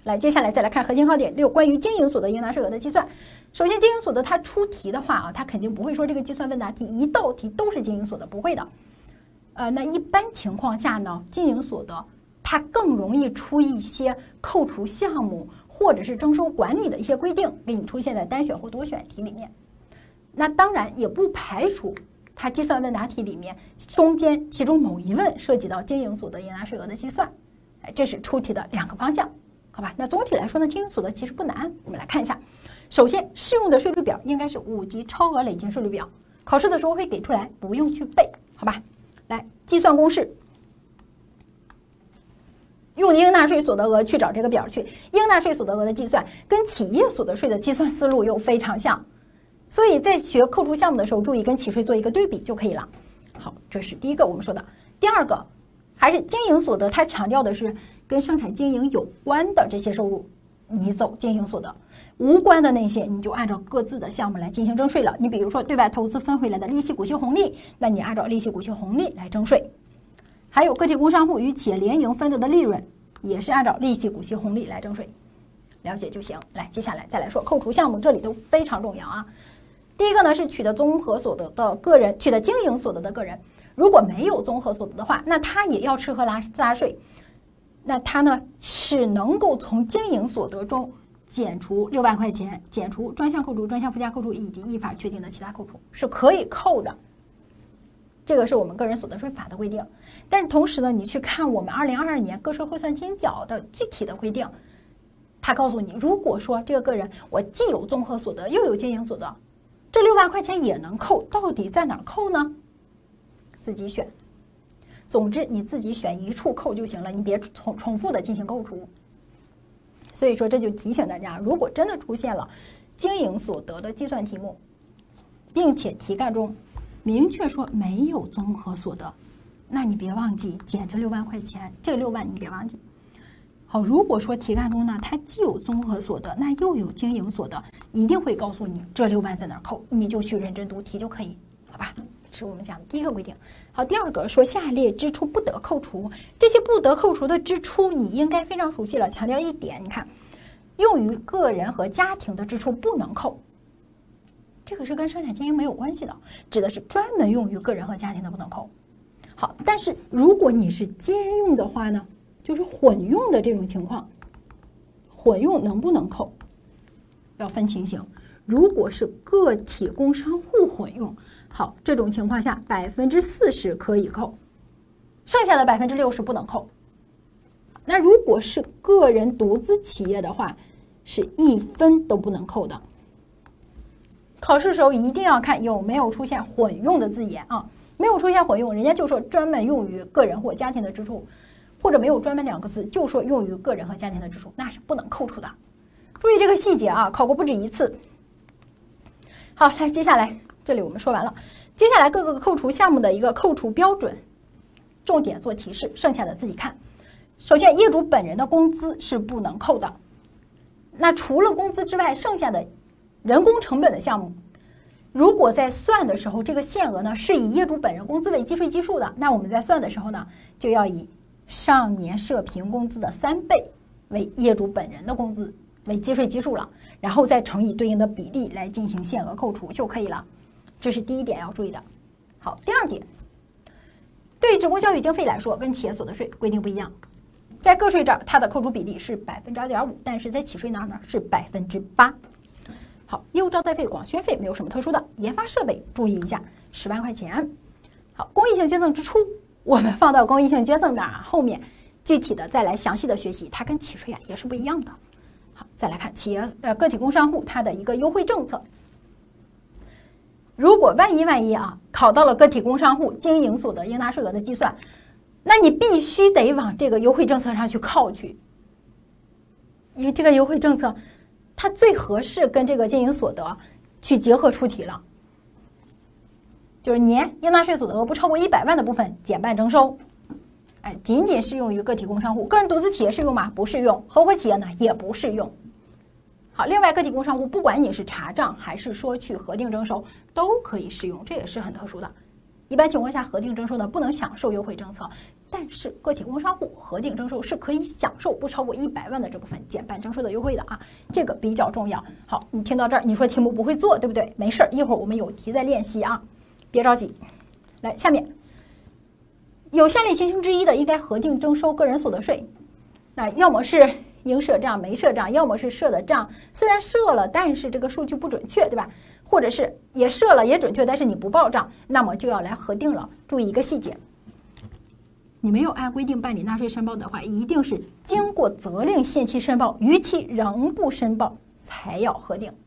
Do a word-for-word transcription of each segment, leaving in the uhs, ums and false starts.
来，接下来再来看核心考点六，关于经营所得应纳税额的计算。首先，经营所得它出题的话啊，它肯定不会说这个计算问答题一道题都是经营所得，不会的。呃，那一般情况下呢，经营所得它更容易出一些扣除项目或者是征收管理的一些规定，给你出现在单选或多选题里面。那当然也不排除它计算问答题里面中间其中某一问涉及到经营所得应纳税额的计算，哎，这是出题的两个方向，好吧？那总体来说呢，经营所得其实不难，我们来看一下。首先，适用的税率表应该是五级超额累进税率表，考试的时候会给出来，不用去背，好吧？来，计算公式，用应纳税所得额去找这个表去。应纳税所得额的计算跟企业所得税的计算思路又非常像，所以在学扣除项目的时候，注意跟企税做一个对比就可以了。好，这是第一个我们说的。第二个，还是经营所得，它强调的是跟生产经营有关的这些收入，你走经营所得。无关的那些，你就按照各自的项目来进行征税了。你比如说对外投资分回来的利息、股息、红利，那你按照利息、股息、红利来征税。还有个体工商户与企业联营分得的利润，也是按照利息、股息、红利来征税。了解就行。来，接下来再来说扣除项目，这里都非常重要啊。第一个呢是取得综合所得的个人，取得经营所得的个人，如果没有综合所得的话，那他也要吃喝拉撒税。那他呢是能够从经营所得中减除六万块钱，减除专项扣除、专项附加扣除以及依法确定的其他扣除，是可以扣的。这个是我们个人所得税法的规定。但是同时呢，你去看我们二零二二年个税汇算清缴的具体的规定，他告诉你，如果说这个个人我既有综合所得又有经营所得，这六万块钱也能扣，到底在哪儿扣呢？自己选。总之你自己选一处扣就行了，你别重重复的进行扣除。所以说这就提醒大家，如果真的出现了经营所得的计算题目，并且题干中明确说没有综合所得，那你别忘记减这六万块钱，这个六万你别忘记。好，如果说题干中呢，它既有综合所得，那又有经营所得，一定会告诉你这六万在哪儿扣，你就去认真读题就可以，好吧？这是我们讲的第一个规定。好，第二个说下列支出不得扣除，这些不得扣除的支出你应该非常熟悉了。强调一点，你看，用于个人和家庭的支出不能扣，这个是跟生产经营没有关系的，指的是专门用于个人和家庭的不能扣。好，但是如果你是兼用的话呢，就是混用的这种情况，混用能不能扣？要分情形。如果是个体工商户混用，好，这种情况下百分之四十可以扣，剩下的百分之六十不能扣。那如果是个人独资企业的话，是一分都不能扣的。考试时候一定要看有没有出现混用的字眼啊，没有出现混用，人家就说专门用于个人或家庭的支出，或者没有专门两个字，就说用于个人和家庭的支出，那是不能扣除的。注意这个细节啊，考过不止一次。好，来，接下来这里我们说完了，接下来各个扣除项目的一个扣除标准，重点做提示，剩下的自己看。首先，业主本人的工资是不能扣的。那除了工资之外，剩下的人工成本的项目，如果在算的时候，这个限额呢是以业主本人工资为计税基数的，那我们在算的时候呢，就要以上年社平工资的三倍为业主本人的工资为计税基数了，然后再乘以对应的比例来进行限额扣除就可以了。这是第一点要注意的。好，第二点，对职工教育经费来说，跟企业所得税规定不一样。在个税这儿，它的扣除比例是百分之二点五，但是在企税那儿呢是百分之八。好，业务招待费、广宣费没有什么特殊的，研发设备注意一下，十万块钱。好，公益性捐赠支出，我们放到公益性捐赠那儿后面具体的再来详细的学习，它跟企税啊也是不一样的。好，再来看企业呃个体工商户它的一个优惠政策。如果万一万一啊考到了个体工商户经营所得应纳税额的计算，那你必须得往这个优惠政策上去靠去，因为这个优惠政策它最合适跟这个经营所得去结合出题了，就是年应纳税所得额不超过一百万的部分减半征收，哎，仅仅适用于个体工商户，个人独资企业适用吗？不适用，合伙企业呢也不适用。好，另外个体工商户不管你是查账还是说去核定征收都可以适用，这也是很特殊的。 一般情况下，核定征收呢不能享受优惠政策，但是个体工商户核定征收是可以享受不超过一百万的这部分减半征收的优惠的啊，这个比较重要。好，你听到这儿，你说题目不会做，对不对？没事儿，一会儿我们有题再练习啊，别着急。来，下面有下列情形之一的，应该核定征收个人所得税。那要么是应设账没设账，要么是设的账虽然设了，但是这个数据不准确，对吧？或者是也设了也准确，但是你不报账，那么就要来核定了。注意一个细节，你没有按规定办理纳税申报的话，一定是经过责令限期申报，逾期仍不申报才要核定。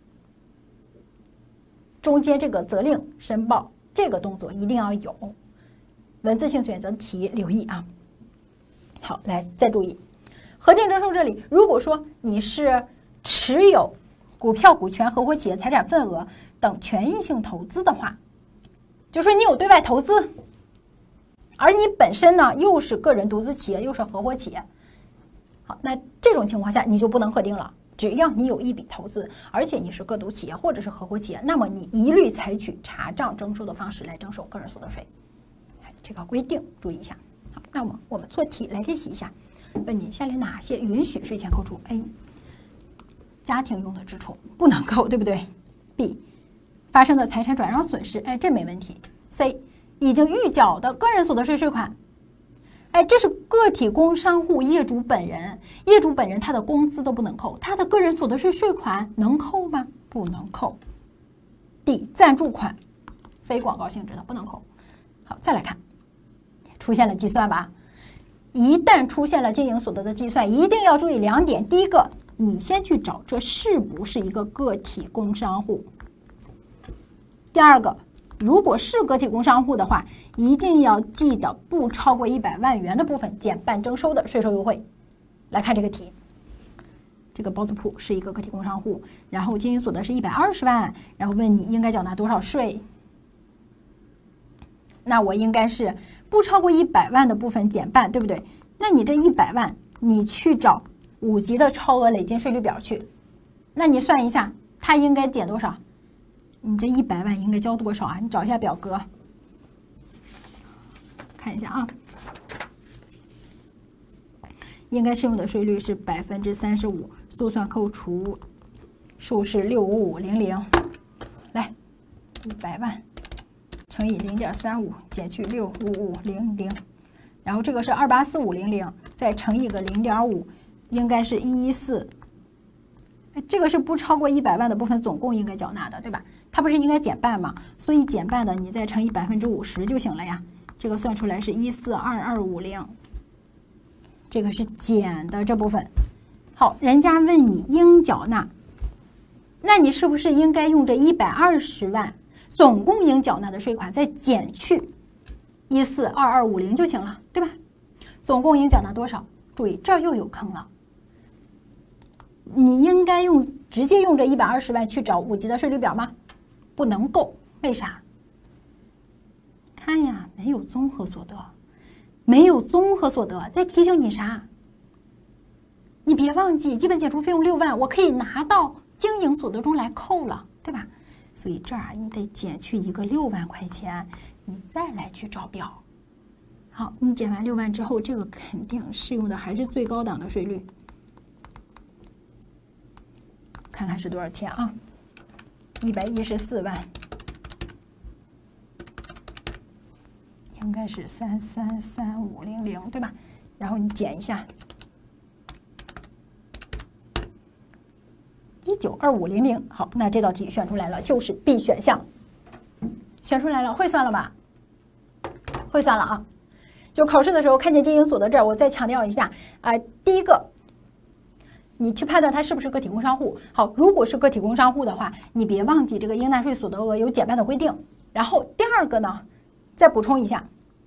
中间这个责令申报这个动作一定要有。文字性选择题留意啊。好，来再注意，核定征收这里，如果说你是持有股票、股权、合伙企业财产份额等权益性投资的话，就说你有对外投资，而你本身呢又是个人独资企业，又是合伙企业，好，那这种情况下你就不能核定了。只要你有一笔投资，而且你是个独企业或者是合伙企业，那么你一律采取查账征收的方式来征收个人所得税。这个规定注意一下。好，那么我们做题来练习一下，问你下列哪些允许税前扣除 ？A. 家庭用的支出不能扣，对不对 ？B. 发生的财产转让损失，哎，这没问题。C. 已经预缴的个人所得税税款，哎，这是个体工商户业主本人，业主本人他的工资都不能扣，他的个人所得税税款能扣吗？不能扣。D. 赞助款，非广告性质的不能扣。好，再来看，出现了计算吧？一旦出现了经营所得的计算，一定要注意两点。第一个，你先去找这是不是一个个体工商户。第二个，如果是个体工商户的话，一定要记得不超过一百万元的部分减半征收的税收优惠。来看这个题，这个包子铺是一个个体工商户，然后经营所得是一百二十万，然后问你应该缴纳多少税？那我应该是不超过一百万的部分减半，对不对？那你这一百万，你去找五级的超额累进税率表去，那你算一下，它应该减多少？你这一百万应该交多少啊？你找一下表格，看一下啊。应该适用的税率是百分之三十五，速算扣除数是六五五零零。来，一百万乘以零点三五减去六五五零零，然后这个是二八四五零零，再乘以个零点五，应该是一一四。这个是不超过一百万的部分总共应该缴纳的，对吧？它不是应该减半吗？所以减半的你再乘以百分之五十就行了呀。这个算出来是一四二二五零，这个是减的这部分。好，人家问你应缴纳，那你是不是应该用这一百二十万总共应缴纳的税款再减去一四二二五零就行了，对吧？总共应缴纳多少？注意这儿又有坑了。你应该用直接用这一百二十万去找五级的税率表吗？不能够，为啥？看呀，没有综合所得，没有综合所得，在提醒你啥？你别忘记，基本减除费用六万，我可以拿到经营所得中来扣了，对吧？所以这儿你得减去一个六万块钱，你再来去找表。好，你减完六万之后，这个肯定适用的还是最高档的税率。看看是多少钱啊？一百一十四万，应该是三三三五零零，对吧？然后你减一下，一九二五零零。好，那这道题选出来了，就是 B 选项。选出来了，会算了吧？会算了啊！就考试的时候看见经营所得这儿，我再强调一下啊、呃，第一个。你去判断它是不是个体工商户。好，如果是个体工商户的话，你别忘记这个应纳税所得额有减半的规定。然后第二个呢，再补充一下，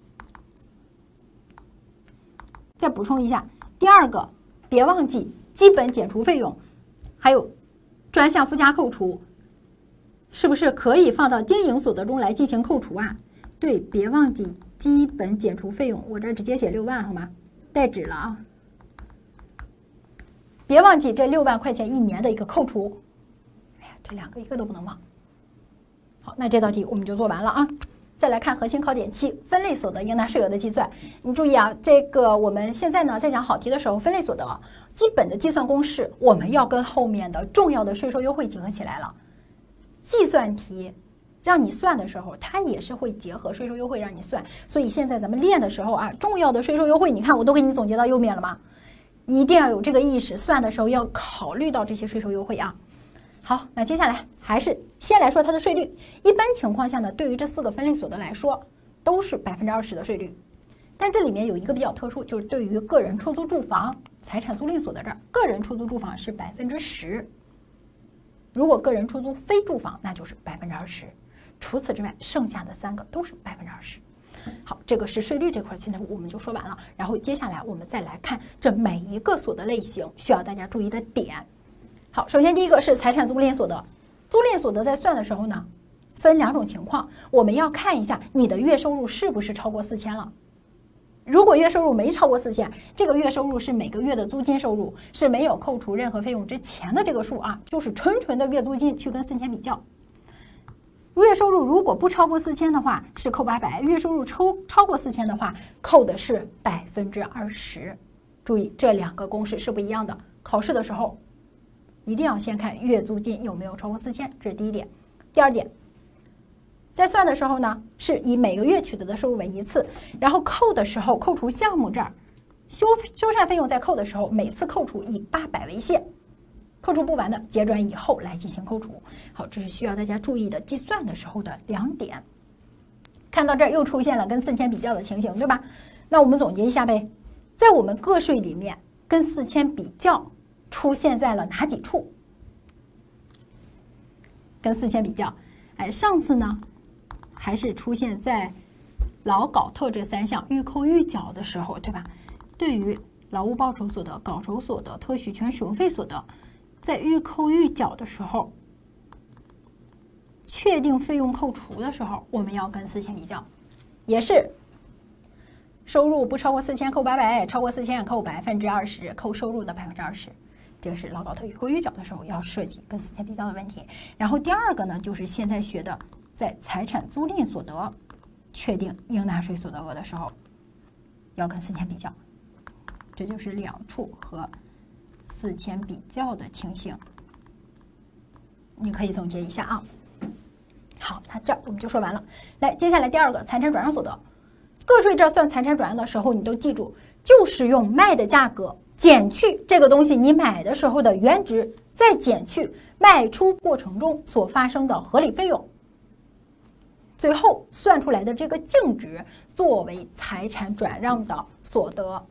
再补充一下，第二个别忘记基本减除费用，还有专项附加扣除，是不是可以放到经营所得中来进行扣除啊？对，别忘记基本减除费用，我这直接写六万好吗？带纸了啊。别忘记这六万块钱一年的一个扣除，哎呀，这两个一个都不能忘。好，那这道题我们就做完了啊。 再来看核心考点七分类所得应纳税额的计算。你注意啊，这个我们现在呢在讲好题的时候，分类所得基本的计算公式我们要跟后面的重要的税收优惠结合起来了。计算题让你算的时候，它也是会结合税收优惠让你算。所以现在咱们练的时候啊，重要的税收优惠，你看我都给你总结到右面了吗？一定要有这个意识，算的时候要考虑到这些税收优惠啊。好，那接下来还是先来说它的税率。一般情况下呢，对于这四个分类所得来说，都是百分之二十的税率。但这里面有一个比较特殊，就是对于个人出租住房、财产租赁所得这儿，个人出租住房是百分之十，如果个人出租非住房，那就是百分之二十。除此之外，剩下的三个都是百分之二十。好，这个是税率这块，现在我们就说完了。然后接下来我们再来看这每一个所得类型需要大家注意的点。好，首先第一个是财产租赁所得。租赁所得在算的时候呢，分两种情况，我们要看一下你的月收入是不是超过四千了。如果月收入没超过四千，这个月收入是每个月的租金收入，是没有扣除任何费用之前的这个数啊，就是纯纯的月租金去跟四千比较。月收入如果不超过四千的话，是扣八百；月收入超超过四千的话，扣的是百分之二十。注意，这两个公式是不一样的。考试的时候一定要先看月租金有没有超过四千，这是第一点。第二点，在算的时候呢，是以每个月取得的收入为一次，然后扣的时候，扣除项目这儿修修缮费用在扣的时候，每次扣除以八百为限。扣除不完的结转以后来进行扣除。好，这是需要大家注意的计算的时候的两点。看到这儿又出现了跟四千比较的情形，对吧？那我们总结一下呗，在我们个税里面跟四千比较出现在了哪几处？跟四千比较，哎，上次呢还是出现在劳搞特这三项预扣预缴的时候，对吧？对于劳务报酬所得、稿酬所得、特许权使用费所得，在预扣预缴的时候，确定费用扣除的时候，我们要跟四千比较，也是收入不超过四千扣八百，超过四千扣百分之二十，扣收入的百分之二十。这个是劳搞特预扣预缴的时候要涉及跟四千比较的问题。然后第二个呢，就是现在学的，在财产租赁所得确定应纳税所得额的时候，要跟四千比较。这就是两处和四千比较的情形，你可以总结一下啊。好，那这儿我们就说完了。来，接下来第二个财产转让所得，个税这儿算财产转让的时候，你都记住，就是用卖的价格减去这个东西你买的时候的原值，再减去卖出过程中所发生的合理费用，最后算出来的这个净值作为财产转让的所得。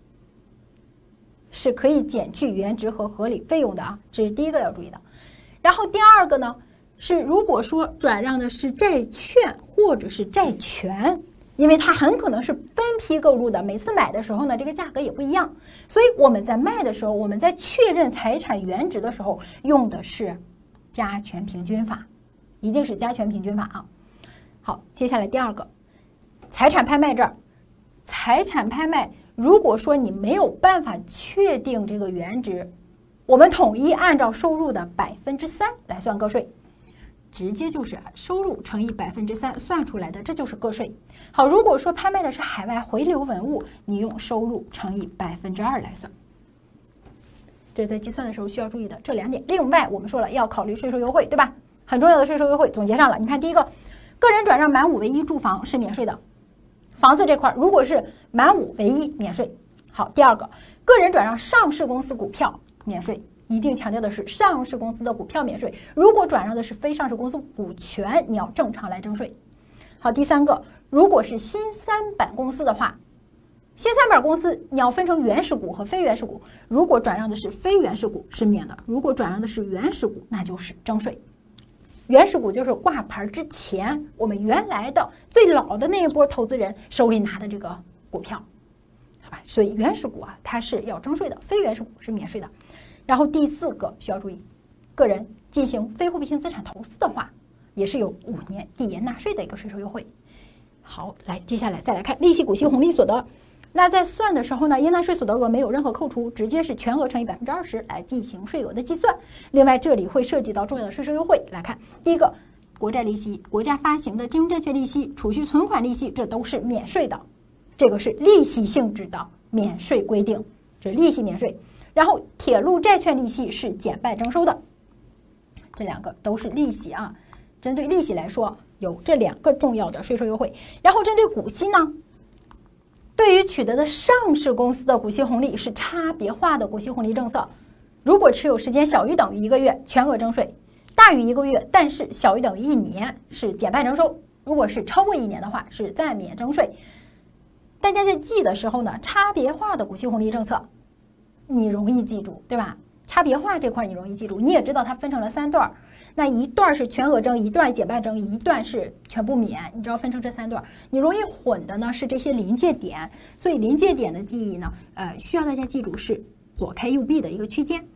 是可以减去原值和合理费用的啊，这是第一个要注意的。然后第二个呢，是如果说转让的是债券或者是债权，因为它很可能是分批购入的，每次买的时候呢，这个价格也不一样，所以我们在卖的时候，我们在确认财产原值的时候，用的是加权平均法，一定是加权平均法啊。好，接下来第二个，财产拍卖这儿，财产拍卖。如果说你没有办法确定这个原值，我们统一按照收入的百分之三来算个税，直接就是收入乘以百分之三算出来的，这就是个税。好，如果说拍卖的是海外回流文物，你用收入乘以百分之二来算，这是在计算的时候需要注意的这两点。另外，我们说了要考虑税收优惠，对吧？很重要的税收优惠总结上了。你看，第一个，个人转让满五为一住房是免税的。房子这块如果是满五为一免税。好，第二个，个人转让上市公司股票免税，一定强调的是上市公司的股票免税。如果转让的是非上市公司股权，你要正常来征税。好，第三个，如果是新三板公司的话，新三板公司你要分成原始股和非原始股，如果转让的是非原始股是免的，如果转让的是原始股，那就是征税。原始股就是挂牌之前我们原来的最老的那一波投资人手里拿的这个股票，好吧？所以原始股啊，它是要征税的，非原始股是免税的。然后第四个需要注意，个人进行非货币性资产投资的话，也是有五年递延纳税的一个税收优惠。好，来，接下来再来看利息、股息、红利所得。那在算的时候呢，应纳税所得额没有任何扣除，直接是全额乘以百分之二十来进行税额的计算。另外，这里会涉及到重要的税收优惠。来看第一个， 国债利息、国家发行的金融证券利息、储蓄存款利息，这都是免税的。这个是利息性质的免税规定，这利息免税。然后铁路债券利息是减半征收的，这两个都是利息啊。针对利息来说，有这两个重要的税收优惠。然后针对股息呢，对于取得的上市公司的股息红利是差别化的股息红利政策。如果持有时间小于等于一个月，全额征税；大于一个月，但是小于等于一年，是减半征收。如果是超过一年的话，是暂免征税。大家在记的时候呢，差别化的股息红利政策，你容易记住，对吧？差别化这块你容易记住，你也知道它分成了三段，那一段是全额征，一段减半征，一段是全部免，你知道分成这三段。你容易混的呢是这些临界点，所以临界点的记忆呢，呃，需要大家记住是左开右闭的一个区间，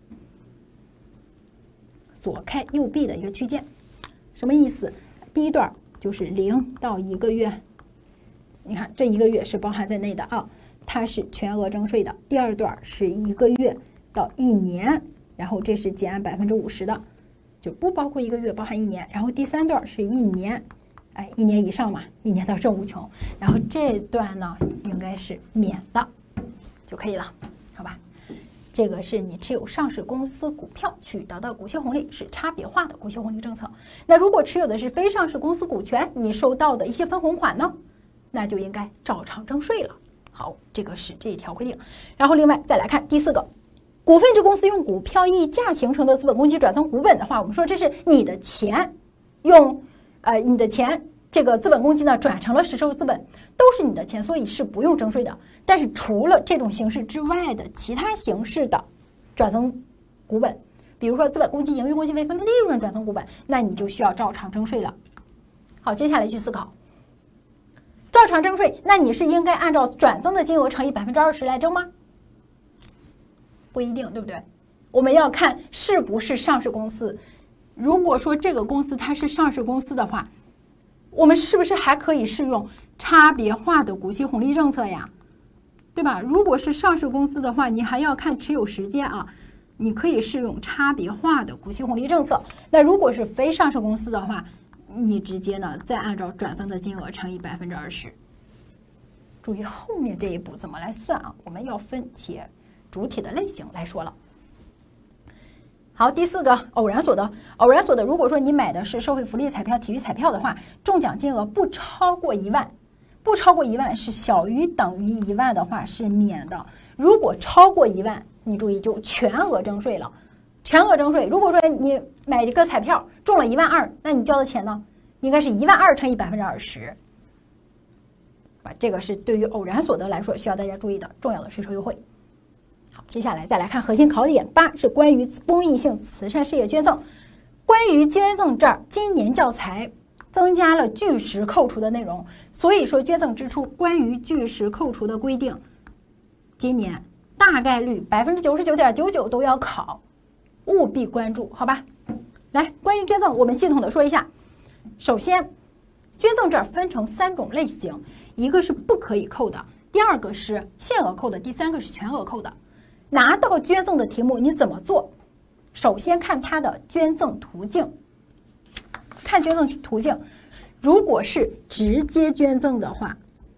左开右闭的一个区间，什么意思？第一段就是零到一个月。你看这一个月是包含在内的啊，它是全额征税的。第二段是一个月到一年，然后这是减百分之五十的，就不包括一个月，包含一年。然后第三段是一年，哎，一年以上嘛，一年到正无穷。然后这段呢应该是免的就可以了，好吧？这个是你持有上市公司股票取得的股息红利，是差别化的股息红利政策。那如果持有的是非上市公司股权，你收到的一些分红款呢，那就应该照常征税了。好，这个是这一条规定。然后另外再来看第四个，股份制公司用股票溢价形成的资本公积转成股本的话，我们说这是你的钱用呃你的钱这个资本公积呢转成了实收资本，都是你的钱，所以是不用征税的。但是除了这种形式之外的其他形式的转成股本，比如说资本公积、盈余公积、未分配利润转成股本，那你就需要照常征税了。好，接下来去思考。照常征税，那你是应该按照转增的金额乘以百分之二十来征吗？不一定，对不对？我们要看是不是上市公司。如果说这个公司它是上市公司的话，我们是不是还可以适用差别化的股息红利政策呀？对吧？如果是上市公司的话，你还要看持有时间啊，你可以适用差别化的股息红利政策。那如果是非上市公司的话，你直接呢再按照转增的金额乘以百分之二十。注意后面这一步怎么来算啊？我们要分企业主体的类型来说了。好，第四个偶然所得，偶然所得，如果说你买的是社会福利彩票、体育彩票的话，中奖金额不超过一万，不超过一万是小于等于一万的话是免的。如果超过一万，你注意就全额征税了。全额征税，如果说你买一个彩票中了一万二，那你交的钱呢，应该是一万二乘以百分之二十。这个是对于偶然所得来说需要大家注意的重要的税收优惠。好，接下来再来看核心考点八，是关于公益性慈善事业捐赠。关于捐赠这儿，今年教材增加了据实扣除的内容，所以说捐赠支出关于据实扣除的规定，今年大概率百分之九十九点九九都要考。务必关注，好吧？来，关于捐赠，我们系统的说一下。首先，捐赠这儿分成三种类型，一个是不可以扣的，第二个是限额扣的，第三个是全额扣的。拿到捐赠的题目，你怎么做？首先看它的捐赠途径，看捐赠途径。如果是直接捐赠的话，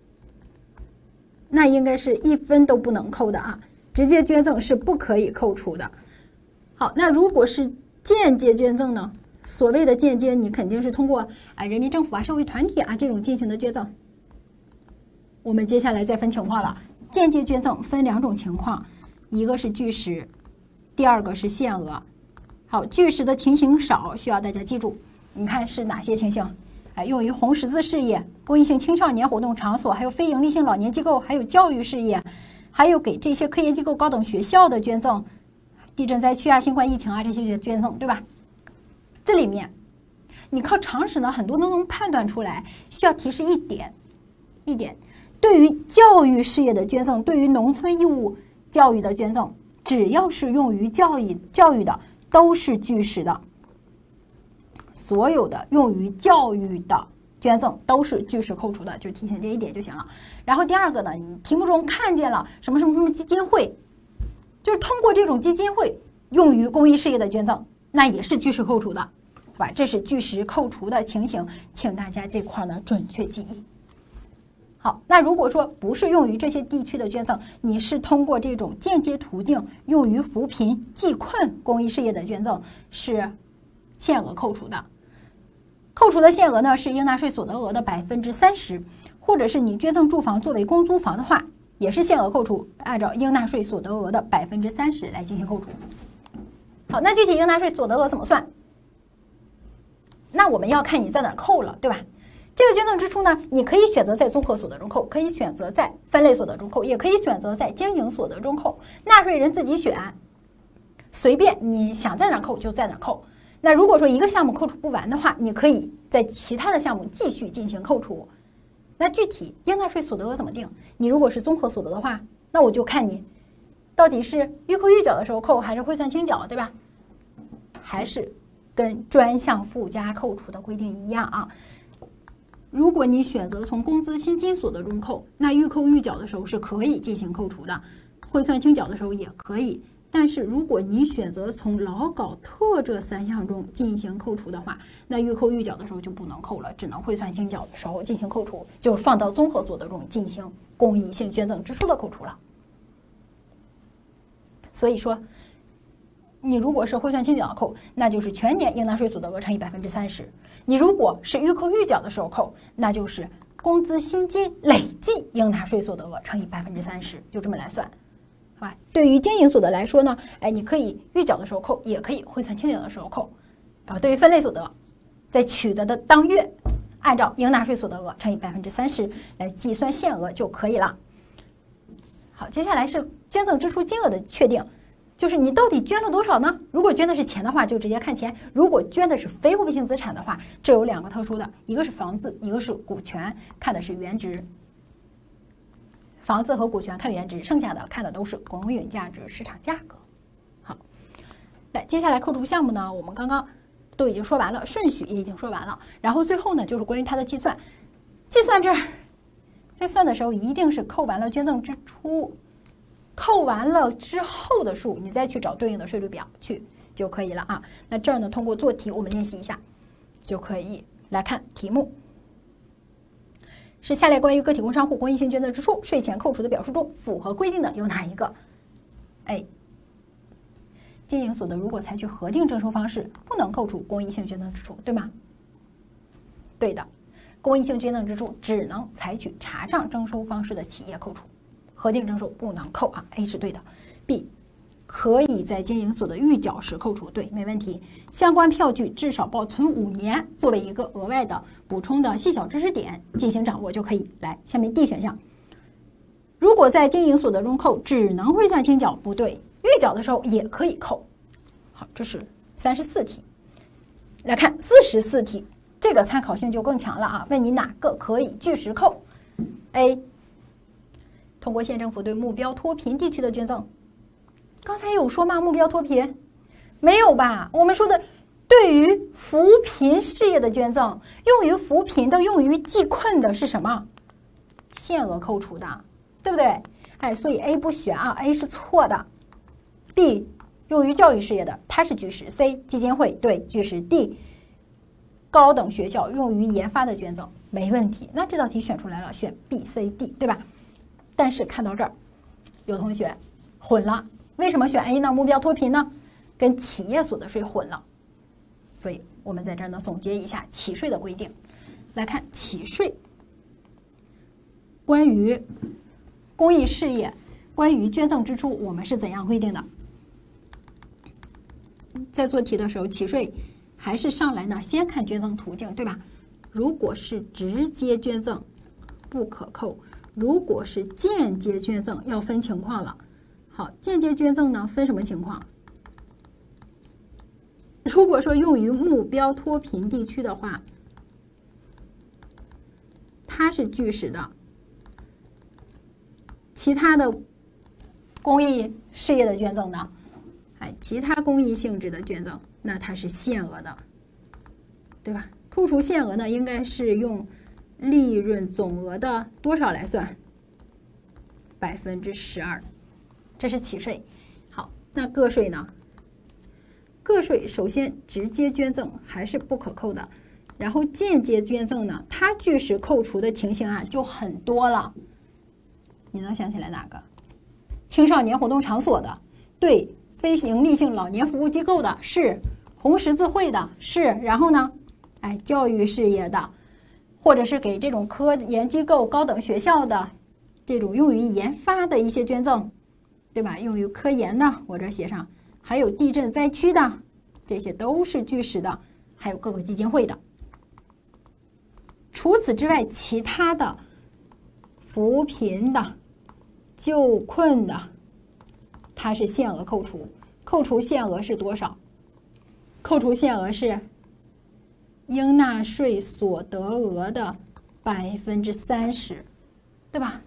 那应该是一分都不能扣的啊！直接捐赠是不可以扣除的。好，那如果是间接捐赠呢？所谓的间接，你肯定是通过啊人民政府啊、社会团体啊这种进行的捐赠。我们接下来再分情况了。间接捐赠分两种情况，一个是据实，第二个是限额。好，据实的情形少，需要大家记住。你看是哪些情形？哎，用于红十字事业、公益性青少年活动场所，还有非营利性老年机构，还有教育事业，还有给这些科研机构、高等学校的捐赠。地震灾区啊、新冠疫情啊这些捐赠，对吧？这里面你靠常识呢，很多都能判断出来。需要提示一点，一点，对于教育事业的捐赠，对于农村义务教育的捐赠，只要是用于教育教育的，都是据实的。所有的用于教育的捐赠都是据实扣除的，就提醒这一点就行了。然后第二个呢，你题目中看见了什么什么什么基金会。就是通过这种基金会用于公益事业的捐赠，那也是据实扣除的。 好吧？这是据实扣除的情形，请大家这块呢准确记忆。好，那如果说不是用于这些地区的捐赠，你是通过这种间接途径用于扶贫济困公益事业的捐赠，是限额扣除的。扣除的限额呢是应纳税所得额的百分之三十，或者是你捐赠住房作为公租房的话，也是限额扣除，按照应纳税所得额的百分之三十来进行扣除。好，那具体应纳税所得额怎么算？那我们要看你在哪儿扣了，对吧？这个捐赠支出呢，你可以选择在综合所得中扣，可以选择在分类所得中扣，也可以选择在经营所得中扣，纳税人自己选，随便你想在哪扣就在哪扣。那如果说一个项目扣除不完的话，你可以在其他的项目继续进行扣除。那具体应纳税所得额怎么定？你如果是综合所得的话，那我就看你到底是预扣预缴的时候扣，还是汇算清缴，对吧？还是跟专项附加扣除的规定一样啊。如果你选择从工资薪金所得中扣，那预扣预缴的时候是可以进行扣除的，汇算清缴的时候也可以。但是如果你选择从劳搞特这三项中进行扣除的话，那预扣预缴的时候就不能扣了，只能汇算清缴的时候进行扣除，就放到综合所得中进行公益性捐赠支出的扣除了。所以说，你如果是汇算清缴扣，那就是全年应纳税所得额乘以百分之三十。你如果是预扣预缴的时候扣，那就是工资薪金累计应纳税所得额乘以百分之三十，就这么来算，好吧？对于经营所得来说呢，哎，你可以预缴的时候扣，也可以汇算清缴的时候扣。啊，对于分类所得，在取得的当月，按照应纳税所得额乘以百分之三十来计算限额就可以了。好，接下来是捐赠支出金额的确定。就是你到底捐了多少呢？如果捐的是钱的话，就直接看钱；如果捐的是非货币性资产的话，这有两个特殊的，一个是房子，一个是股权，看的是原值。房子和股权看原值，剩下的看的都是公允价值、市场价格。好，来，接下来扣除项目呢，我们刚刚都已经说完了，顺序也已经说完了，然后最后呢就是关于它的计算。计算这儿，在算的时候一定是扣完了捐赠支出。扣完了之后的数，你再去找对应的税率表去就可以了啊。那这儿呢，通过做题我们练习一下，就可以来看题目。是下列关于个体工商户公益性捐赠支出税前扣除的表述中符合规定的有哪一个 ？A. 经营所得如果采取核定征收方式，不能扣除公益性捐赠支出，对吗？对的，公益性捐赠支出只能采取查账征收方式的企业扣除。核定征收不能扣啊 ，A 是对的。B 可以在经营所得预缴时扣除，对，没问题。相关票据至少保存五年，作为一个额外的补充的细小知识点进行掌握就可以。来，下面 D 选项，如果在经营所得中扣，只能汇算清缴，不对，预缴的时候也可以扣。好，这是三十四题。来看四十四题，这个参考性就更强了啊，问你哪个可以据实扣 ？A。通过县政府对目标脱贫地区的捐赠，刚才有说吗？目标脱贫没有吧？我们说的对于扶贫事业的捐赠，用于扶贫的、用于济困的是什么？限额扣除的，对不对？哎，所以 A 不选啊 ，A 是错的。B 用于教育事业的，它是据实。C 基金会对据实。D 高等学校用于研发的捐赠没问题。那这道题选出来了，选 B、C、D， 对吧？但是看到这儿，有同学混了，为什么选 A 呢？目标脱贫呢，跟企业所得税混了。所以我们在这儿呢总结一下企税的规定，来看企税关于公益事业、关于捐赠支出，我们是怎样规定的？在做题的时候，企税还是上来呢，先看捐赠途径，对吧？如果是直接捐赠，不可扣。如果是间接捐赠，要分情况了。好，间接捐赠呢，分什么情况？如果说用于目标脱贫地区的话，它是据实的。其他的公益事业的捐赠呢，哎，其他公益性质的捐赠，那它是限额的，对吧？扣除限额呢，应该是用利润总额的多少来算？百分之十二，这是企税。好，那个税呢？ 个税首先直接捐赠还是不可扣的，然后间接捐赠呢，它据实扣除的情形啊就很多了。你能想起来哪个？青少年活动场所的，对，非营利性老年服务机构的是，红十字会的是，然后呢，哎，教育事业的，或者是给这种科研机构、高等学校的这种用于研发的一些捐赠，对吧？用于科研的，我这写上，还有地震灾区的，这些都是据实的，还有各个基金会的。除此之外，其他的扶贫的、救困的，它是限额扣除，扣除限额是多少？扣除限额是应纳税所得额的百分之三十，对吧？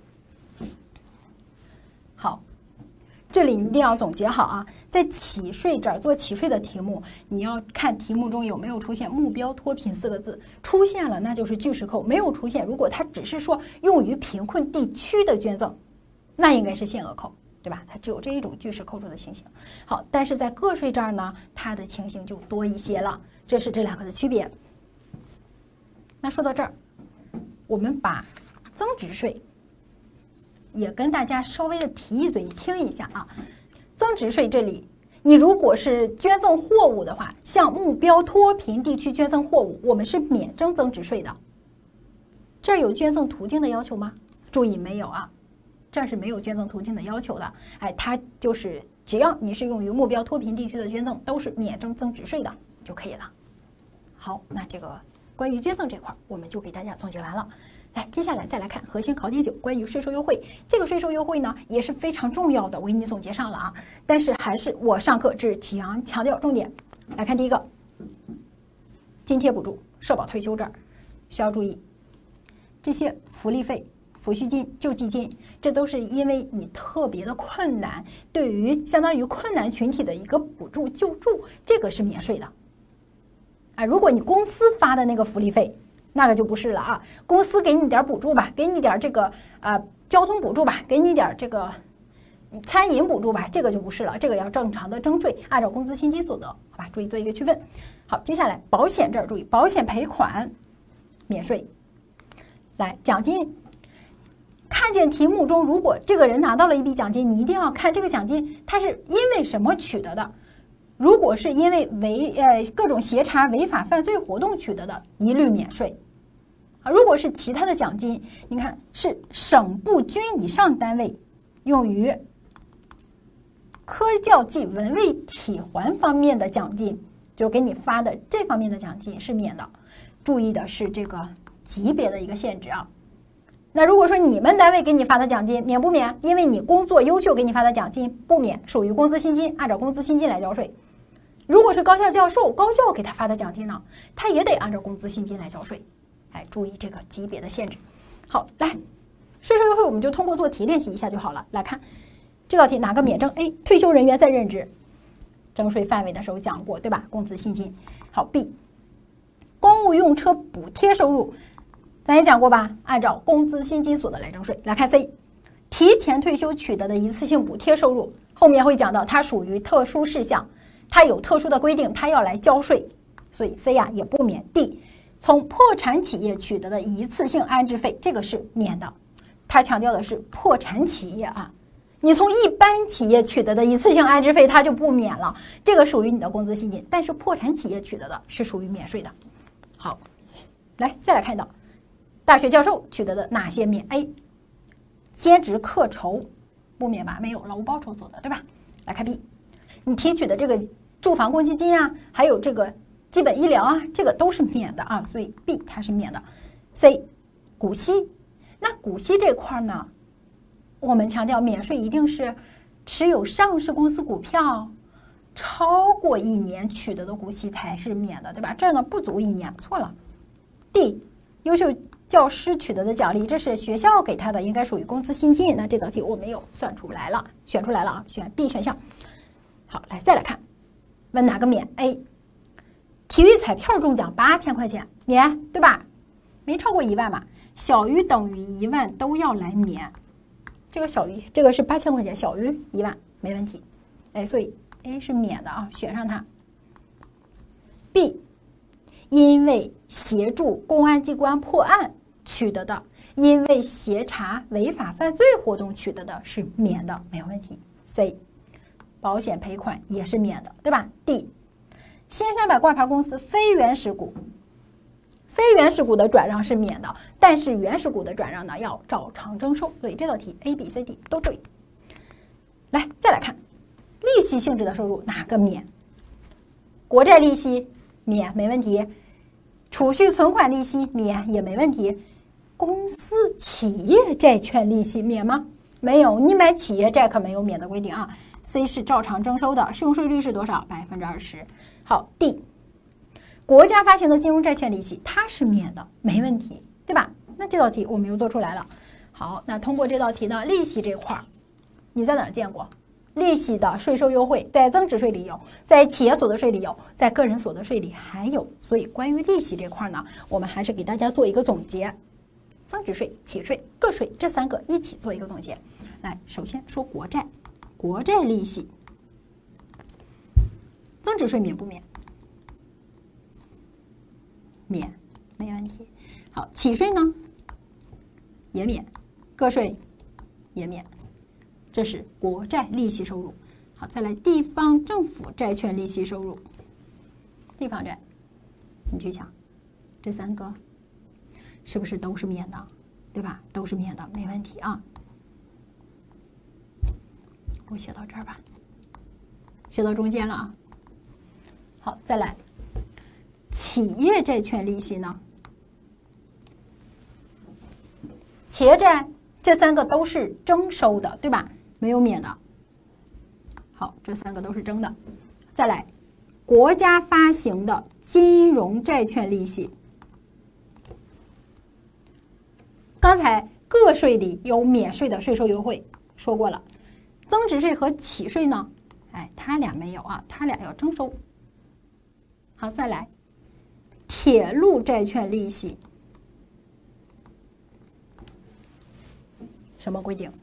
好，这里你一定要总结好啊，在起税这儿做起税的题目，你要看题目中有没有出现目标脱贫四个字，出现了那就是据实扣，没有出现，如果它只是说用于贫困地区的捐赠，那应该是限额扣，对吧？它只有这一种据实扣除的情形。好，但是在个税这儿呢，它的情形就多一些了，这是这两个的区别。那说到这儿，我们把增值税也跟大家稍微的提一嘴，听一下啊。增值税这里，你如果是捐赠货物的话，向目标脱贫地区捐赠货物，我们是免征增值税的。这儿有捐赠途径的要求吗？注意没有啊，这儿是没有捐赠途径的要求的。哎，它就是只要你是用于目标脱贫地区的捐赠，都是免征增值税的就可以了。好，那这个关于捐赠这块，我们就给大家总结完了。来，接下来再来看核心考点九，关于税收优惠。这个税收优惠呢也是非常重要的，我给你总结上了啊。但是还是我上课只强强调重点。来看第一个，津贴补助、社保退休这儿需要注意，这些福利费、抚恤金、救济金，这都是因为你特别的困难，对于相当于困难群体的一个补助救助，这个是免税的。啊，如果你公司发的那个福利费，那个就不是了啊。公司给你点补助吧，给你点这个呃交通补助吧，给你点这个餐饮补助吧，这个就不是了，这个要正常的征税，按照工资薪金所得，好吧？注意做一个区分。好，接下来保险这儿注意，保险赔款免税。来，奖金，看见题目中如果这个人拿到了一笔奖金，你一定要看这个奖金他是因为什么取得的。如果是因为违呃各种协查违法犯罪活动取得的，一律免税。啊，如果是其他的奖金，你看是省部军以上单位用于科教暨文卫体环方面的奖金，就给你发的这方面的奖金是免的。注意的是这个级别的一个限制啊。那如果说你们单位给你发的奖金免不免？因为你工作优秀给你发的奖金不免，属于工资薪金，按照工资薪金来交税。如果是高校教授，高校给他发的奖金呢，他也得按照工资薪金来交税。哎，注意这个级别的限制。好，来，税收优惠我们就通过做题练习一下就好了。来看这道题哪个免征 ？A. 退休人员在任职，征税范围的时候讲过，对吧？工资薪金。好 ，B. 公务用车补贴收入。咱也讲过吧，按照工资薪金所得来征税。来看 C， 提前退休取得的一次性补贴收入，后面会讲到它属于特殊事项，它有特殊的规定，它要来交税，所以 C 啊也不免。D， 从破产企业取得的一次性安置费，这个是免的，它强调的是破产企业啊，你从一般企业取得的一次性安置费它就不免了，这个属于你的工资薪金，但是破产企业取得的是属于免税的。好，来再来看到。大学教授取得的哪些免 ？A. 兼职课酬不免吧？没有，劳务报酬所得，对吧？来看 B， 你提取的这个住房公积金啊，还有这个基本医疗啊，这个都是免的啊，所以 B 它是免的。C. 股息，那股息这块呢，我们强调免税一定是持有上市公司股票超过一年取得的股息才是免的，对吧？这儿呢不足一年，错了。D. 优秀教师取得的奖励，这是学校给他的，应该属于工资薪金。那这道题我没有算出来了，选出来了啊，选 B 选项。好，来再来看，问哪个免 ？A. 体育彩票中奖八千块钱免，对吧？没超过一万嘛，小于等于一万都要来免。这个小于这个是八千块钱，小于一万没问题。哎，所以 A 是免的啊，选上它 B， 因为协助公安机关破案取得的，因为协查违法犯罪活动取得的是免的，没有问题。C， 保险赔款也是免的，对吧 ？D， 新三板挂牌公司非原始股，非原始股的转让是免的，但是原始股的转让呢要照常征收。所以这道题 A、B、C、D 都对。来，再来看利息性质的收入哪个免？国债利息免，没问题。储蓄存款利息免也没问题。公司企业债券利息免吗？没有，你买企业债可没有免的规定啊。C 是照常征收的，适用税率是多少？百分之二十。好 ，D， 国家发行的金融债券利息它是免的，没问题，对吧？那这道题我们又做出来了。好，那通过这道题呢，利息这块儿，你在哪儿见过？利息的税收优惠在增值税里有，在企业所得税里有，在个人所得税里还有。所以关于利息这块呢，我们还是给大家做一个总结。增值税、企税、个税这三个一起做一个总结。来，首先说国债，国债利息，增值税免不免？免，没问题。好，企税呢也免，个税也免。这是国债利息收入。好，再来地方政府债券利息收入。地方债，你去想，这三个是不是都是免的？对吧？都是免的，没问题啊。我写到这儿吧，写到中间了啊。好，再来，企业债券利息呢？企业债这三个都是征收的，对吧？没有免的。好，这三个都是征的。再来，国家发行的金融债券利息，刚才个税里有免税的税收优惠，说过了。增值税和企税呢？哎，它俩没有啊，它俩要征收。好，再来，铁路债券利息，什么规定？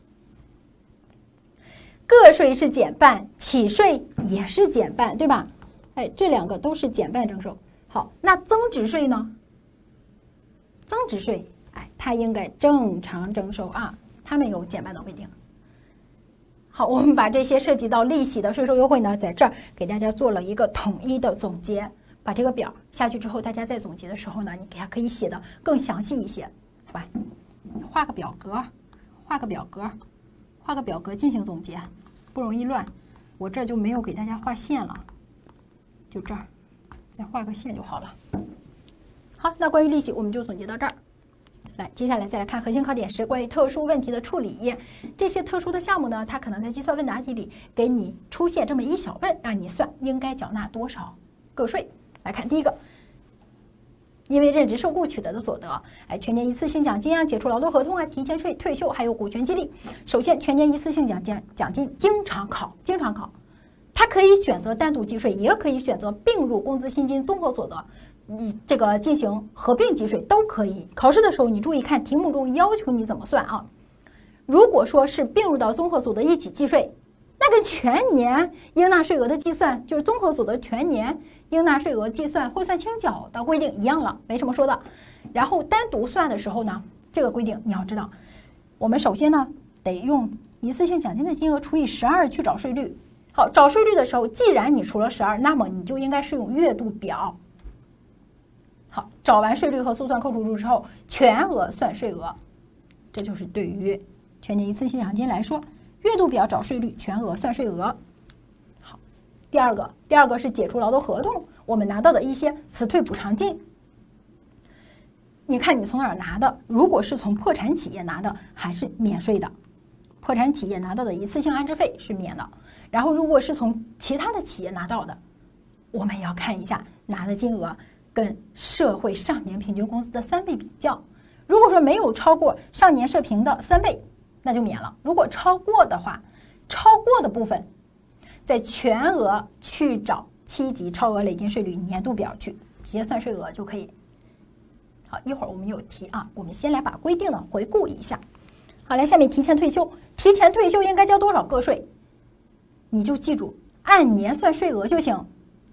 个税是减半，企税也是减半，对吧？哎，这两个都是减半征收。好，那增值税呢？增值税，哎，它应该正常征收啊，它没有减半的规定。好，我们把这些涉及到利息的税收优惠呢，在这儿给大家做了一个统一的总结。把这个表下去之后，大家在总结的时候呢，你给它可以写的更详细一些，好吧？画个表格，画个表格，画个表格进行总结，不容易乱。我这就没有给大家画线了，就这儿，再画个线就好了。好，那关于利息我们就总结到这儿。来，接下来再来看核心考点是关于特殊问题的处理。这些特殊的项目呢，它可能在计算问答题里给你出现这么一小问，让你算应该缴纳多少个税。来看第一个，因为任职受雇取得的所得，哎，全年一次性奖金啊，解除劳动合同啊，提前税、退休，还有股权激励。首先，全年一次性奖金奖金经常考，经常考，它可以选择单独计税，也可以选择并入工资薪金综合所得。你这个进行合并计税都可以。考试的时候你注意看题目中要求你怎么算啊。如果说是并入到综合所得一起计税，那跟全年应纳税额的计算，就是综合所得全年应纳税额计算汇算清缴的规定一样了，没什么说的。然后单独算的时候呢，这个规定你要知道，我们首先呢得用一次性奖金的金额除以十二去找税率。好，找税率的时候，既然你除了十二，那么你就应该是用月度表。好，找完税率和速算扣除之后，全额算税额，这就是对于全年一次性奖金来说，月度表找税率，全额算税额。好，第二个，第二个是解除劳动合同，我们拿到的一些辞退补偿金。你看你从哪儿拿的？如果是从破产企业拿的，还是免税的。破产企业拿到的一次性安置费是免的。然后如果是从其他的企业拿到的，我们也要看一下拿的金额跟社会上年平均工资的三倍比较。如果说没有超过上年社平的三倍，那就免了。如果超过的话，超过的部分在全额去找七级超额累进税率年度表去直接算税额就可以。好，一会儿我们有题啊，我们先来把规定呢回顾一下。好，来下面提前退休，提前退休应该交多少个税？你就记住按年算税额就行。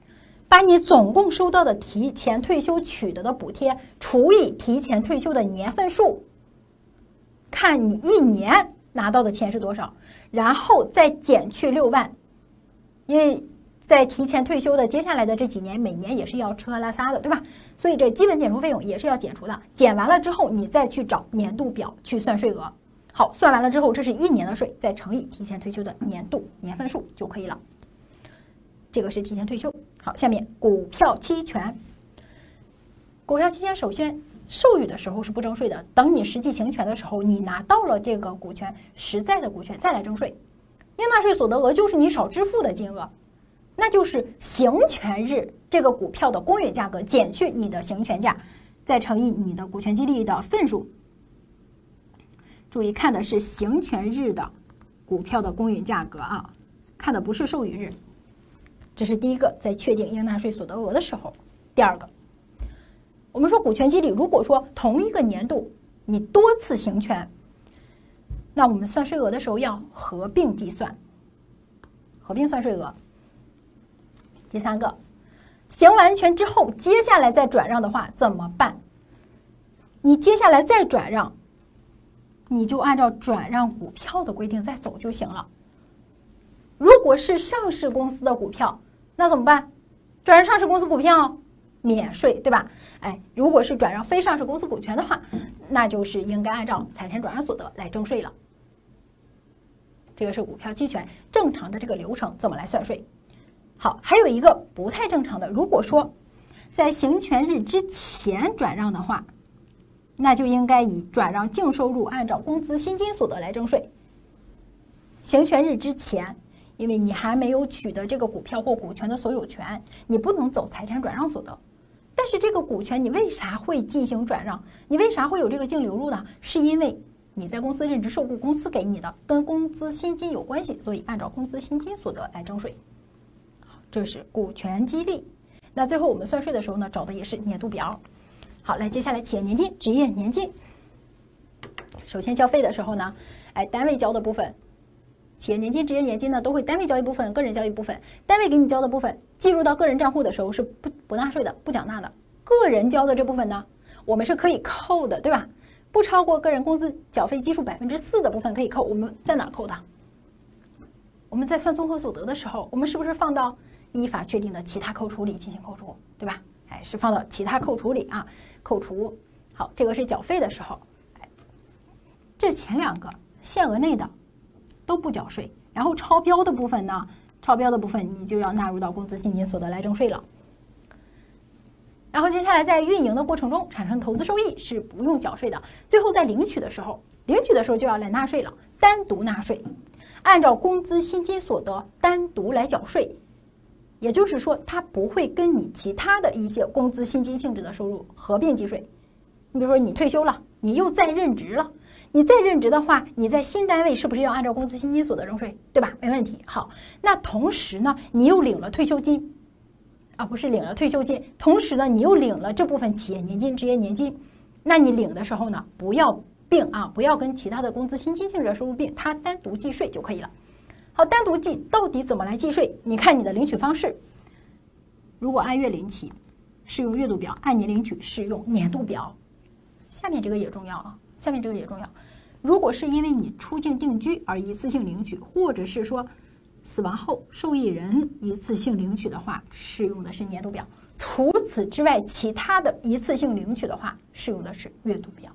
把你总共收到的提前退休取得的补贴除以提前退休的年份数，看你一年拿到的钱是多少，然后再减去六万，因为在提前退休的接下来的这几年，每年也是要吃喝拉撒的，对吧？所以这基本减除费用也是要减除的。减完了之后，你再去找年度表去算税额。好，算完了之后，这是一年的税，再乘以提前退休的年度年份数就可以了。这个是提前退休。好，下面股票期权。股票期权首先授予的时候是不征税的，等你实际行权的时候，你拿到了这个股权，实在的股权再来征税。应纳税所得额就是你少支付的金额，那就是行权日这个股票的公允价格减去你的行权价，再乘以你的股权激励的份数。注意看的是行权日的股票的公允价格啊，看的不是授予日。这是第一个，在确定应纳税所得额的时候。第二个，我们说股权激励，如果说同一个年度你多次行权，那我们算税额的时候要合并计算，合并算税额。第三个，行完权之后，接下来再转让的话怎么办？你接下来再转让，你就按照转让股票的规定再走就行了。如果是上市公司的股票，那怎么办？转让上市公司股票免税，对吧？哎，如果是转让非上市公司股权的话，那就是应该按照财产转让所得来征税了。这个是股票期权正常的这个流程怎么来算税。好，还有一个不太正常的，如果说在行权日之前转让的话，那就应该以转让净收入按照工资薪金所得来征税。行权日之前，因为你还没有取得这个股票或股权的所有权，你不能走财产转让所得。但是这个股权你为啥会进行转让？你为啥会有这个净流入呢？是因为你在公司任职受雇，公司给你的，跟工资薪金有关系，所以按照工资薪金所得来征税。这是股权激励。那最后我们算税的时候呢，找的也是年度表。好，来接下来企业年金、职业年金。首先交费的时候呢，哎，单位交的部分。企业年金、职业年金呢，都会单位交一部分，个人交一部分。单位给你交的部分计入到个人账户的时候是不不纳税的，不缴纳的。个人交的这部分呢，我们是可以扣的，对吧？不超过个人工资缴费基数百分之四的部分可以扣。我们在哪扣的？我们在算综合所得的时候，我们是不是放到依法确定的其他扣除里进行扣除，对吧？哎，是放到其他扣除里啊，扣除。好，这个是缴费的时候，哎，这前两个限额内的都不缴税，然后超标的部分呢，超标的部分你就要纳入到工资薪金所得来征税了。然后接下来在运营的过程中产生投资收益是不用缴税的，最后在领取的时候，领取的时候就要来纳税了，单独纳税，按照工资薪金所得单独来缴税。也就是说，它不会跟你其他的一些工资薪金性质的收入合并计税。你比如说你退休了，你又再任职了，你再任职的话，你在新单位是不是要按照工资薪金所得征税，对吧？没问题。好，那同时呢，你又领了退休金，啊，不是领了退休金，同时呢，你又领了这部分企业年金、职业年金，那你领的时候呢，不要并啊，不要跟其他的工资薪金性质的收入并，它单独计税就可以了。好，单独计到底怎么来计税？你看你的领取方式，如果按月领取，适用月度表；按年领取，适用年度表。下面这个也重要啊，下面这个也重要。如果是因为你出境定居而一次性领取，或者是说死亡后受益人一次性领取的话，适用的是年度表。除此之外，其他的一次性领取的话，适用的是月度表。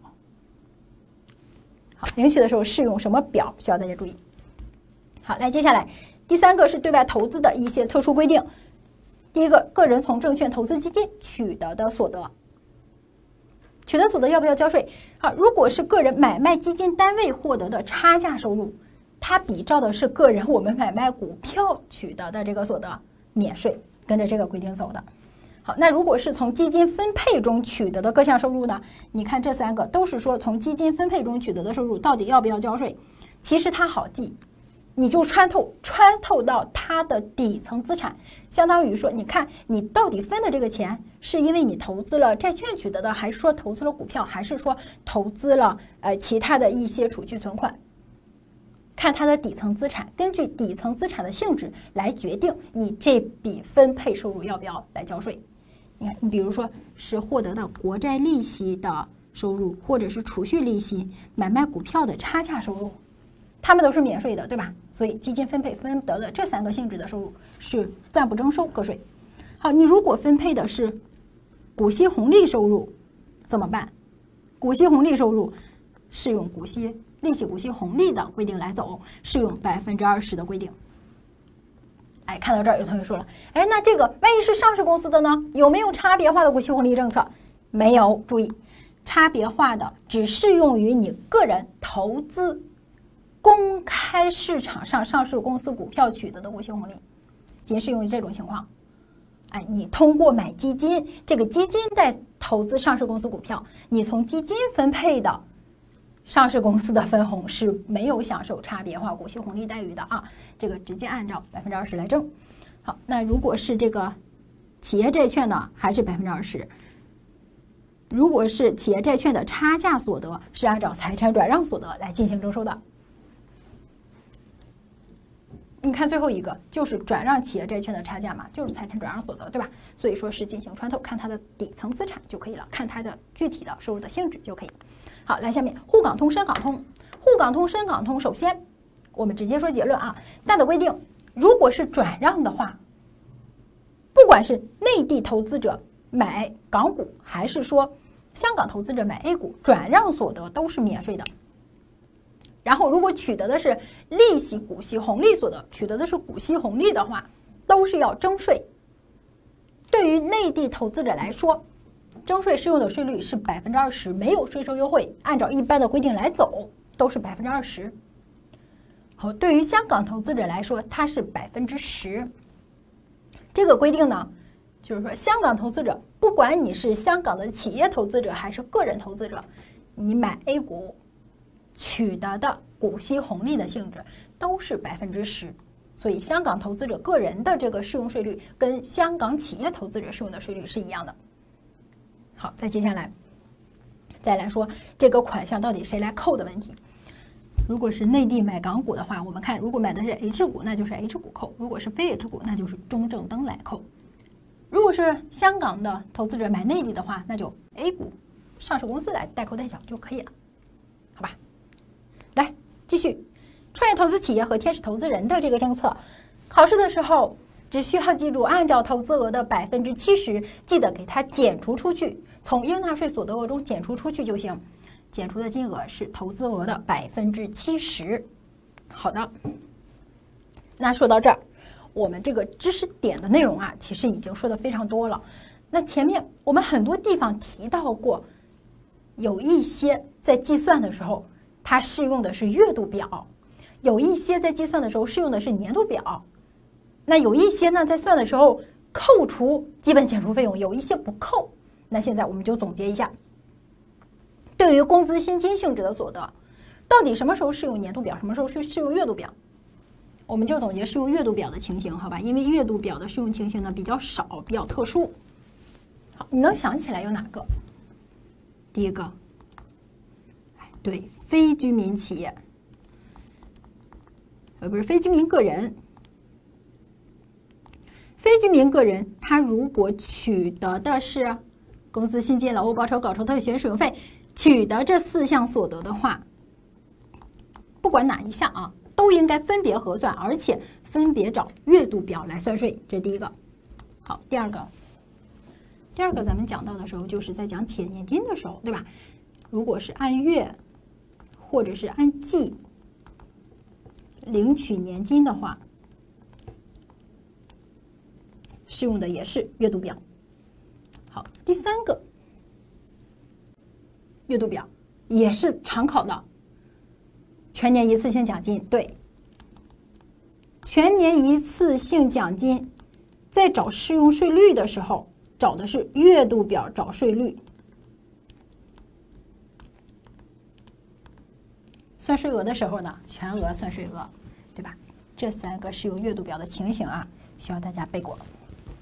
好，领取的时候适用什么表，需要大家注意。好，来接下来第三个是对外投资的一些特殊规定。第一个，个人从证券投资基金取得的所得，取得所得要不要交税？好，如果是个人买卖基金单位获得的差价收入，它比照的是个人我们买卖股票取得的这个所得，免税，跟着这个规定走的。好，那如果是从基金分配中取得的各项收入呢？你看这三个都是说从基金分配中取得的收入到底要不要交税？其实它好记。你就穿透穿透到它的底层资产，相当于说，你看你到底分的这个钱，是因为你投资了债券取得的，还是说投资了股票，还是说投资了呃其他的一些储蓄存款？看看它的底层资产，根据底层资产的性质来决定你这笔分配收入要不要来交税。你看，你比如说是获得的国债利息的收入，或者是储蓄利息、买卖股票的差价收入，它们都是免税的，对吧？所以基金分配分得的这三个性质的收入是暂不征收个税。好，你如果分配的是股息红利收入怎么办？股息红利收入适用股息利息股息红利的规定来走，适用百分之二十的规定。哎，看到这儿，有同学说了，哎，那这个万一是上市公司的呢？有没有差别化的股息红利政策？没有。注意，差别化的只适用于你个人投资公开市场上上市公司股票取得的股息红利，仅适用于这种情况。哎，你通过买基金，这个基金在投资上市公司股票，你从基金分配的上市公司的分红是没有享受差别化股息红利待遇的啊，这个直接按照百分之二十来征。好，那如果是这个企业债券呢，还是百分之二十。如果是企业债券的差价所得，是按照财产转让所得来进行征收的。你看最后一个就是转让企业债券的差价嘛，就是财产转让所得，对吧？所以说是进行穿透，看它的底层资产就可以了，看它的具体的收入的性质就可以。好，来下面沪港通、深港通，沪港通、深港通，首先我们直接说结论啊，大的规定，如果是转让的话，不管是内地投资者买港股，还是说香港投资者买 A 股，转让所得都是免税的。然后，如果取得的是利息、股息、红利所得，取得的是股息红利的话，都是要征税。对于内地投资者来说，征税适用的税率是百分之二十，没有税收优惠，按照一般的规定来走，都是百分之二十。好，对于香港投资者来说，它是百分之十。这个规定呢，就是说香港投资者，不管你是香港的企业投资者还是个人投资者，你买 A 股取得的股息红利的性质都是百分之十，所以香港投资者个人的这个适用税率跟香港企业投资者适用的税率是一样的。好，再接下来再来说这个款项到底谁来扣的问题。如果是内地买港股的话，我们看如果买的是 H 股，那就是 H 股扣；如果是非 H 股，那就是中证登来扣。如果是香港的投资者买内地的话，那就 A 股上市公司来代扣代缴就可以了，好吧？来继续，创业投资企业和天使投资人的这个政策，考试的时候只需要记住，按照投资额的百分之七十，记得给它减除出去，从应纳税所得额中减除出去就行。减除的金额是投资额的百分之七十。好的，那说到这儿，我们这个知识点的内容啊，其实已经说的非常多了。那前面我们很多地方提到过，有一些在计算的时候，它适用的是月度表，有一些在计算的时候适用的是年度表，那有一些呢在算的时候扣除基本减除费用，有一些不扣。那现在我们就总结一下，对于工资薪金性质的所得，到底什么时候适用年度表，什么时候适适用月度表？我们就总结适用月度表的情形，好吧？因为月度表的适用情形呢比较少，比较特殊。好，你能想起来有哪个？第一个，哎，对，非居民企业，呃，不是非居民个人，非居民个人，他如果取得的是工资、薪金、劳务报酬、稿酬、特许、使用费，取得这四项所得的话，不管哪一项啊，都应该分别核算，而且分别找月度表来算税。这是第一个。好，第二个，第二个咱们讲到的时候，就是在讲企业年金的时候，对吧？如果是按月或者是按季领取年金的话，适用的也是月度表。好，第三个，月度表也是常考的，全年一次性奖金。对，全年一次性奖金在找适用税率的时候，找的是月度表找税率，算税额的时候呢，全额算税额，对吧？这三个适用月度表的情形啊，需要大家背过。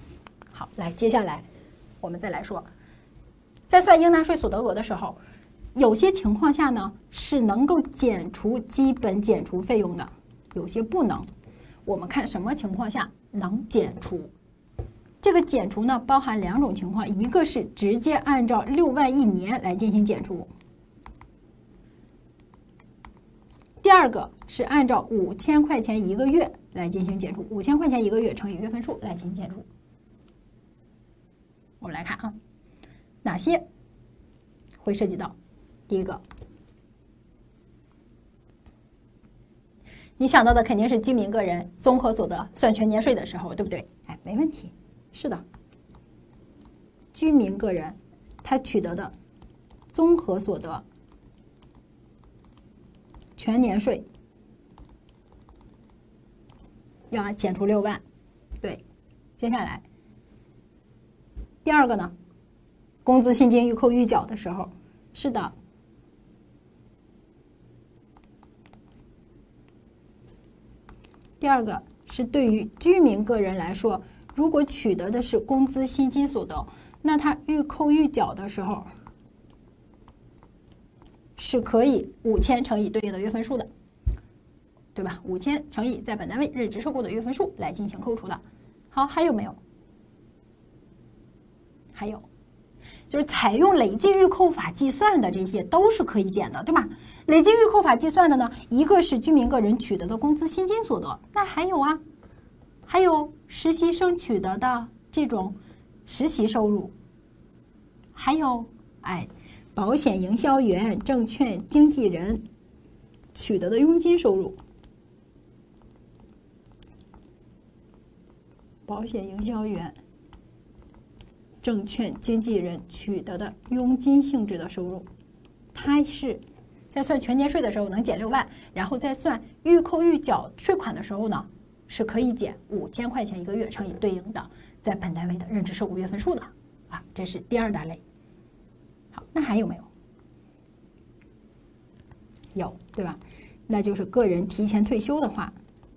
好，来，接下来我们再来说，在算应纳税所得额的时候， 有些情况下呢是能够减除基本减除费用的，有些不能。我们看什么情况下能减除？这个减除呢包含两种情况，一个是直接按照六万一年来进行减除，第二个是按照五千块钱一个月来进行减除，五千块钱一个月乘以月份数来进行减除。我们来看啊，哪些会涉及到？第一个，你想到的肯定是居民个人综合所得算全年税的时候，对不对？哎，没问题，是的。居民个人他取得的综合所得全年税要减除六万，对。接下来第二个呢，工资薪金预扣预缴的时候，是的。第二个是对于居民个人来说，如果取得的是工资薪金所得，那他预扣预缴的时候是可以五千乘以对应的月份数的，对吧？五千乘以在本单位任职受雇的月份数来进行扣除的。好，还有没有？还有就是采用累计预扣法计算的这些都是可以减的，对吧？累计预扣法计算的呢，一个是居民个人取得的工资薪金所得，那还有啊，还有实习生取得的这种实习收入，还有哎，保险营销员、证券经纪人取得的佣金收入，保险营销员、证券经纪人取得的佣金性质的收入，它是在算全年税的时候能减六万，然后在算预扣预缴税款的时候呢，是可以减五千块钱一个月乘以对应的在本单位的任职受雇月份数的啊，这是第二大类。好，那还有没有？有，对吧？那就是个人提前退休的话。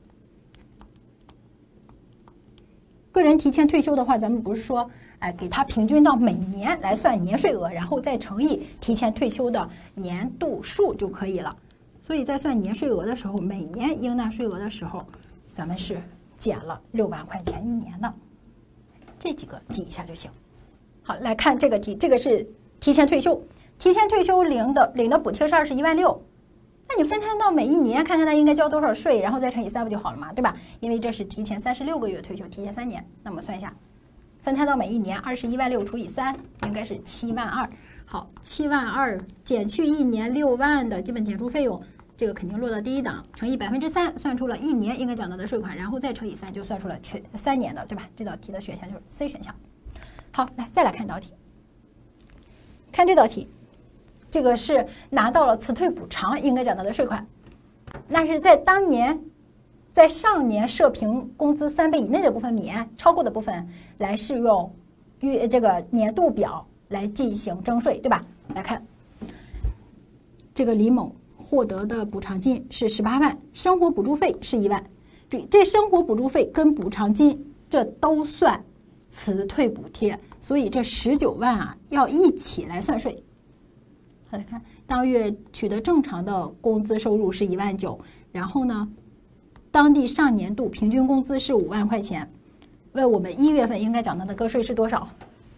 个人提前退休的话，咱们不是说，哎，给他平均到每年来算年税额，然后再乘以提前退休的年度数就可以了。所以在算年税额的时候，每年应纳税额的时候，咱们是减了六万块钱一年的。这几个记一下就行。好，来看这个题，这个是提前退休，提前退休领的领的补贴是二十一万六。那你分摊到每一年，看看他应该交多少税，然后再乘以三不就好了嘛，对吧？因为这是提前三十六个月退休，提前三年。那么算一下，分摊到每一年，二十一万六除以三，应该是七万二。好，七万二减去一年六万的基本减除费用，这个肯定落到第一档，乘以百分之三，算出了一年应该缴纳的税款，然后再乘以三，就算出了全三年的，对吧？这道题的选项就是 C 选项。好，来再来看这道题，看这道题。这个是拿到了辞退补偿应该缴纳的税款，那是在当年，在上年社平工资三倍以内的部分免，超过的部分来适用月这个年度表来进行征税，对吧？来看，这个李某获得的补偿金是十八万，生活补助费是一万。注意，这生活补助费跟补偿金这都算辞退补贴，所以这十九万啊要一起来算税。来看，当月取得正常的工资收入是一万九，然后呢，当地上年度平均工资是五万块钱，问我们一月份应该缴纳的个税是多少？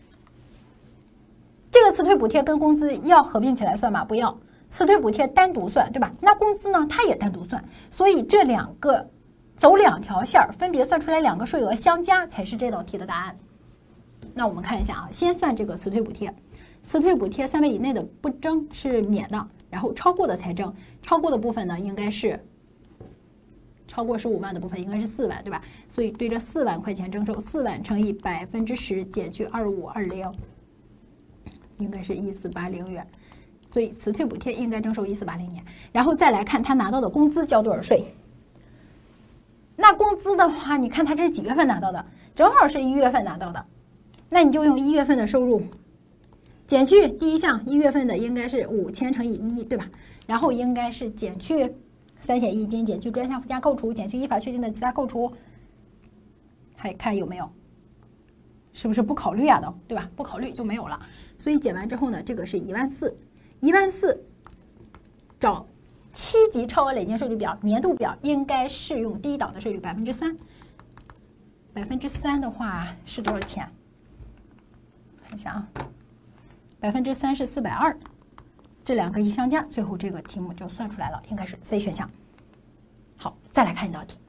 这个辞退补贴跟工资要合并起来算吗？不要，辞退补贴单独算，对吧？那工资呢，它也单独算，所以这两个走两条线儿，分别算出来两个税额相加才是这道题的答案。那我们看一下啊，先算这个辞退补贴。辞退补贴三倍以内的不征是免的，然后超过的才征。超过的部分呢，应该是超过十五万的部分应该是四万，对吧？所以对这四万块钱征收，四万乘以百分之十减去二五二零，应该是一四八零元。所以辞退补贴应该征收一四八零年。然后再来看他拿到的工资交多少税。那工资的话，你看他这是几月份拿到的？正好是一月份拿到的，那你就用一月份的收入。减去第一项一月份的应该是五千乘以一，对吧？然后应该是减去三险一金，减去专项附加扣除，减去依法确定的其他扣除，还看有没有，是不是不考虑啊？都对吧？不考虑就没有了。所以减完之后呢，这个是一万四， 一万四，找七级超额累进税率表年度表应该适用第一档的税率百分之三。百分之三的话是多少钱？看一下啊，百分之三是四百二，这两个一相加，最后这个题目就算出来了，应该是 C 选项。好，再来看一道题。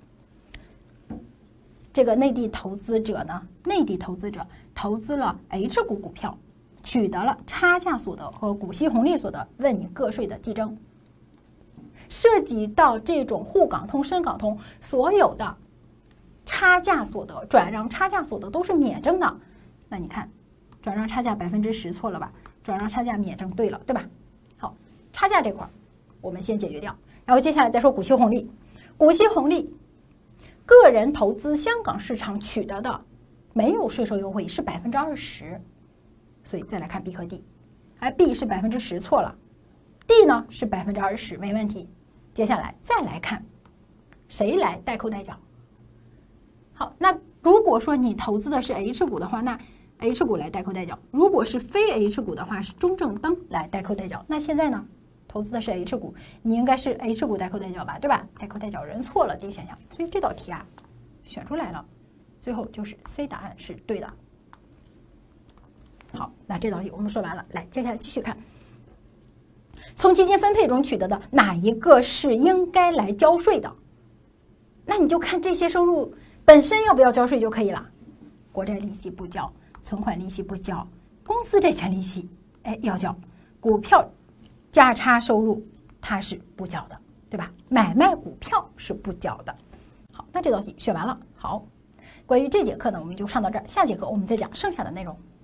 这个内地投资者呢，内地投资者投资了 H 股股票，取得了差价所得和股息红利所得，问你个税的计征。涉及到这种沪港通、深港通所有的差价所得、转让差价所得都是免征的。那你看，转让差价百分之十错了吧？转让差价免征对了，对吧？好，差价这块儿我们先解决掉，然后接下来再说股息红利。股息红利，个人投资香港市场取得的没有税收优惠是百分之二十，所以再来看 B 和 D， 哎 ，B 是百分之十错了 ，D 呢是百分之二十没问题。接下来再来看谁来代扣代缴。好，那如果说你投资的是 H 股的话，那 H 股来代扣代缴；如果是非 H 股的话，是中证登来代扣代缴。那现在呢？投资的是 H 股，你应该是 H 股代扣代缴吧，对吧？代扣代缴人错了 D 选项，所以这道题啊选出来了，最后就是 C 答案是对的。好，那这道题我们说完了，来，接下来继续看，从基金分配中取得的哪一个是应该来交税的？那你就看这些收入本身要不要交税就可以了。国债利息不交，存款利息不交，公司债权利息，哎要交，股票价差收入它是不交的，对吧？买卖股票是不交的。好，那这道题学完了。好，关于这节课呢，我们就上到这儿，下节课我们再讲剩下的内容。